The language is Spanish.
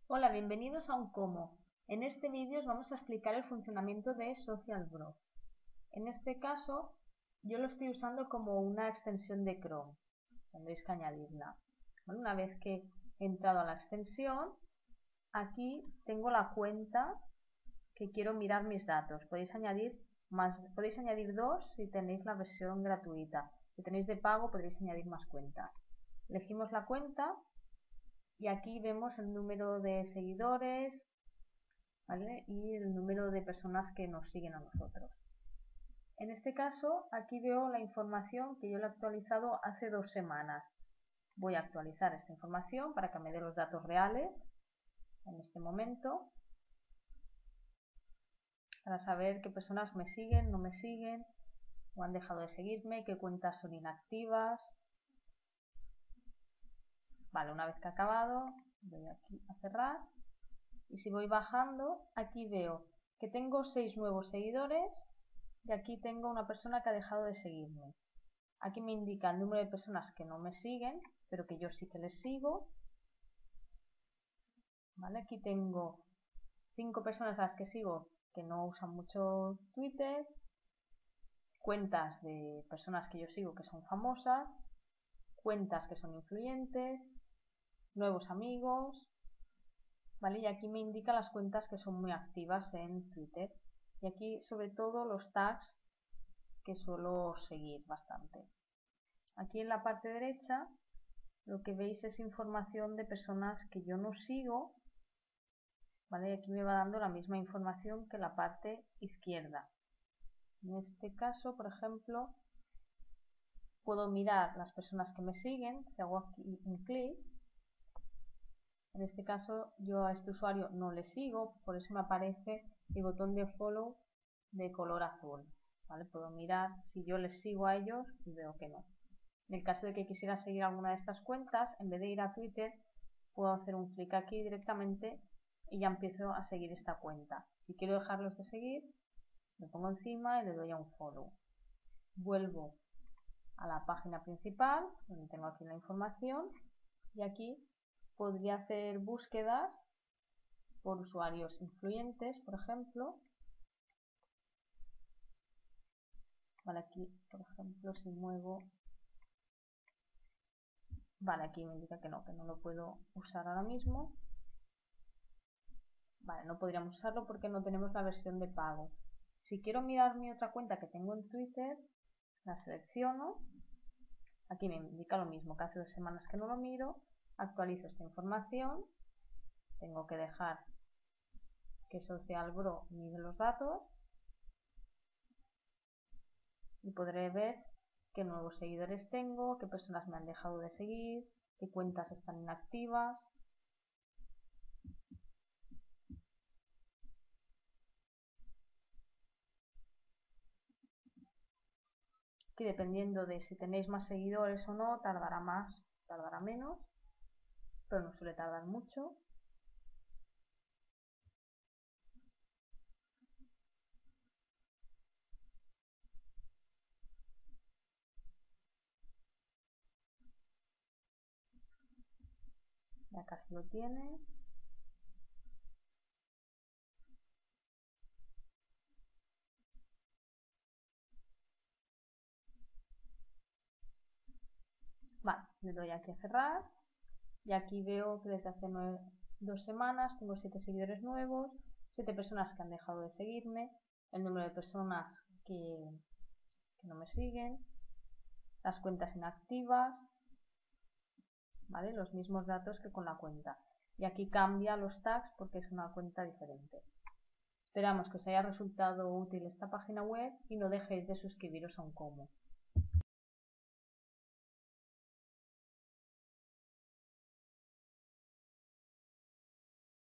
Hola, bienvenidos a un cómo. En este vídeo os vamos a explicar el funcionamiento de SocialBro. En este caso, yo lo estoy usando como una extensión de Chrome. Tendréis que añadirla. Bueno, una vez que he entrado a la extensión, aquí tengo la cuenta que quiero mirar mis datos. Podéis añadir dos si tenéis la versión gratuita. Si tenéis de pago, podréis añadir más cuentas. Elegimos la cuenta. Y aquí vemos el número de seguidores, ¿vale? Y el número de personas que nos siguen a nosotros. En este caso, aquí veo la información que yo le he actualizado hace 2 semanas. Voy a actualizar esta información para que me dé los datos reales en este momento, para saber qué personas me siguen, no me siguen, o han dejado de seguirme, qué cuentas son inactivas. Vale, una vez que ha acabado, voy aquí a cerrar. Y si voy bajando, aquí veo que tengo 6 nuevos seguidores y aquí tengo una persona que ha dejado de seguirme. Aquí me indica el número de personas que no me siguen, pero que yo sí que les sigo. ¿Vale? Aquí tengo 5 personas a las que sigo que no usan mucho Twitter, cuentas de personas que yo sigo que son famosas, cuentas que son influyentes, nuevos amigos, ¿vale? Y aquí me indica las cuentas que son muy activas en Twitter. Y aquí sobre todo los tags que suelo seguir bastante. Aquí en la parte derecha lo que veis es información de personas que yo no sigo, ¿vale? Y aquí me va dando la misma información que la parte izquierda. En este caso, por ejemplo, puedo mirar las personas que me siguen. Si hago aquí un clic, en este caso yo a este usuario no le sigo, por eso me aparece el botón de follow de color azul, ¿vale? Puedo mirar si yo les sigo a ellos y veo que no. En el caso de que quisiera seguir alguna de estas cuentas, en vez de ir a Twitter, puedo hacer un clic aquí directamente y ya empiezo a seguir esta cuenta. Si quiero dejarlos de seguir, me pongo encima y le doy a un follow. Vuelvo a la página principal, donde tengo aquí la información, y aquí podría hacer búsquedas por usuarios influyentes, por ejemplo. Vale, aquí, por ejemplo, si muevo... Vale, aquí me indica que no lo puedo usar ahora mismo. Vale, no podríamos usarlo porque no tenemos la versión de pago. Si quiero mirar mi otra cuenta que tengo en Twitter, la selecciono. Aquí me indica lo mismo, que hace 2 semanas que no lo miro. Actualizo esta información. Tengo que dejar que SocialBro mide los datos. Y podré ver qué nuevos seguidores tengo, qué personas me han dejado de seguir, qué cuentas están inactivas. Aquí, dependiendo de si tenéis más seguidores o no, tardará más, tardará menos, pero no suele tardar mucho. Ya casi lo tiene. Vale, le doy aquí a cerrar y aquí veo que desde hace 2 semanas tengo 7 seguidores nuevos, 7 personas que han dejado de seguirme, el número de personas que no me siguen, las cuentas inactivas, ¿vale? Los mismos datos que con la cuenta. Y aquí cambia los tags porque es una cuenta diferente. Esperamos que os haya resultado útil esta página web y no dejéis de suscribiros a un Como.